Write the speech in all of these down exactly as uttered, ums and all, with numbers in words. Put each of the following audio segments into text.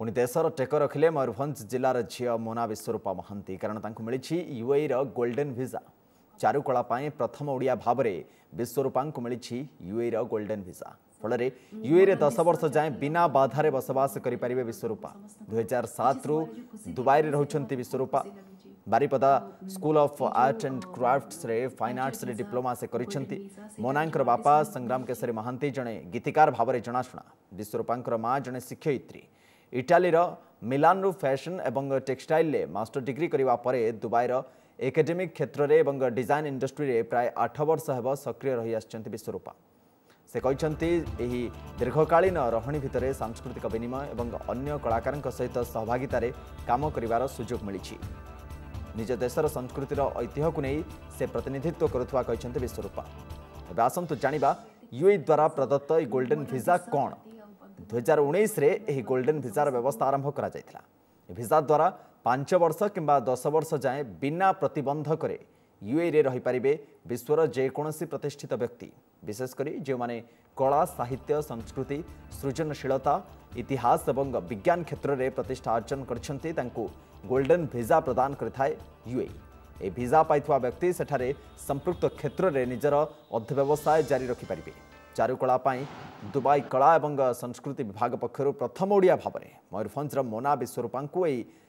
पुणी देशर टेक रखिले मयूरभंज जिलार झील मोना विश्वरूपा महांती कारण तांको मिली यूएई रो गोल्डन वीजा चारुकला प्रथम ओडिया भाव में विश्वरूपा मिली यूएई रो गोल्डन वीजा फल यूएई रे दस वर्ष जाए बिना बाधारे बसवास करें विश्वरूपा दुई हजार सात रु दुबई रे रहउछंती Vishwarupa Baripada school of art and crafts रे फाइन आर्ट्स रे डिप्लोमा से करिसेंती। मोनांकर बापा संग्राम केसरी महांती जड़े गीतिकार भाव में जनाशुना विश्वरूपांकर माँ जड़े शिक्षयित्री इटालीर मिलान रु फैशन एवं टेक्सटाइल ले मास्टर डिग्री करिवा परे दुबईर एकेडेमिक क्षेत्र रे एवं डिजाइन इंडस्ट्री रे प्राय आठ वर्ष हेब सक्रिय रही आछंती विश्वरूपा। से कहते एही दीर्घकालीन रहणी भितर सांस्कृतिक विनिमय एवं अन्य कलाकार सहित सहभागितार काम करिवार सुजोग मिली। निज देशर संस्कृतिर ऐतिह्य को नहीं से प्रतिनिधित्व करुवा कहते विश्वरूपा। एवं आसतु जानिबा यूएई द्वारा प्रदत्त यह गोल्डन वीजा कौन। दुई हजार उन्नीस रे गोल्डन वीजार व्यवस्था आरंभ करा जायथिला। वीजा द्वारा पांच वर्ष किंबा दस वर्ष जाए बिना प्रतिबंधक यूएई रे रही पारिबे विश्वर जेकोसी प्रतिष्ठित व्यक्ति विशेषकर जो माने कला साहित्य संस्कृति सृजनशीलता इतिहास एवं विज्ञान क्षेत्र में प्रतिष्ठा अर्जन करछंती तांको गोल्डन वीजा प्रदान करथाय यूएई। ए वीजा पाइथुआ व्यक्ति सेठारे संपृक्त क्षेत्र में निजर अर्थव्यवसाय जारी रखि पारिबे। चारुकला दुबई कला एवं संस्कृति विभाग पक्षर प्रथम ओडिया भाव में मयूरभंजर मोना विश्वरूपा को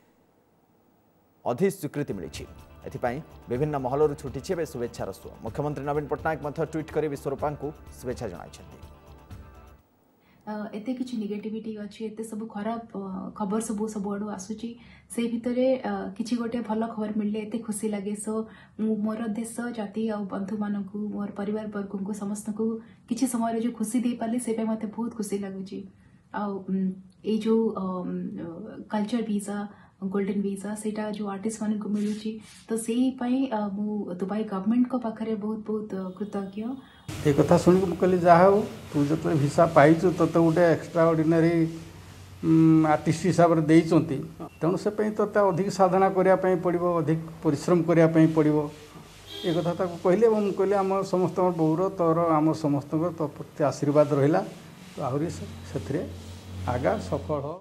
अधि स्वीकृति मिली। एथिपाई विभिन्न महलर छुटी शुभेच्छार सुଅ। मुख्यमंत्री नवीन पट्टनायक ट्वीट कर विश्वरूपा को शुभेच्छा जणाइछन्ति। एते किछि नेगेटिविटी अछि एते सब खराब खबर सब सब आडू आसुची से भितरे किछि गोटे भल खबर मिलले एते खुशी लागे। सो मोर देश जाति आ बंधु मानकु मोर परिवार वर्ग को समस्त को किछि समय जो खुशी दे पाले से पे मते बहुत खुशी लागुची। आ ए जो कल्चर वीजा गोल्डन वीजा सेटा जो आर्टिस्ट मान को मिलुची तो से मु दुबई गवर्नमेंट को पाखरे बहुत बहुत कृतज्ञ। ये कथा शुणी कहली जहाँ हो तू जो भिसा पाइचु तो गोटे एक्सट्रा ऑर्डिनरी आर्टिस्ट हिसाब से देती तेणु से तोते अधिक साधना करने पड़ो अधिक परिश्रम करने पड़ो ये कथा कहली और मुझे आम समस्त बौर तोर आम समस्त तो प्रति आशीर्वाद रहा तो आहरी से आगा सफल हो।